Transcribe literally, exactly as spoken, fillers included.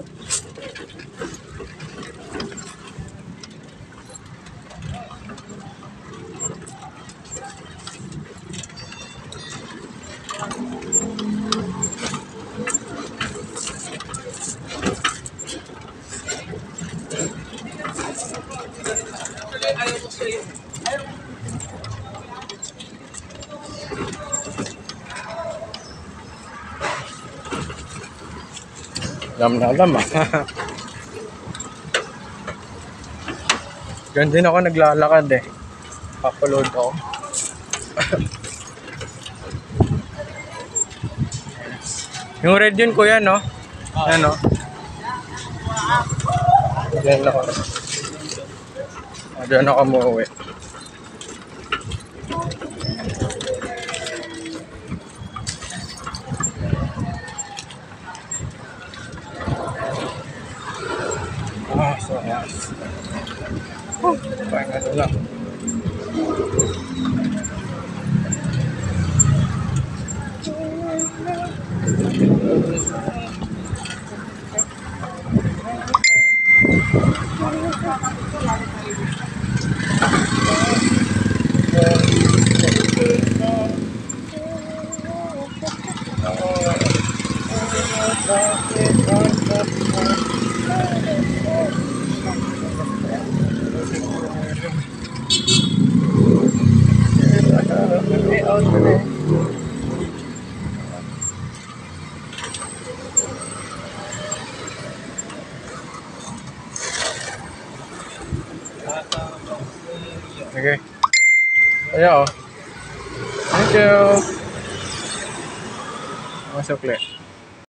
Alam na alam ah. Diyan din ako naglalakad eh. Papaload ako. Yung red yun kuya no? Ano? Diyan ako. Diyan ako umuwi. Ah, so nice. Oh, pahinga na lang. Okay. Ayan o. Thank you. Masukli.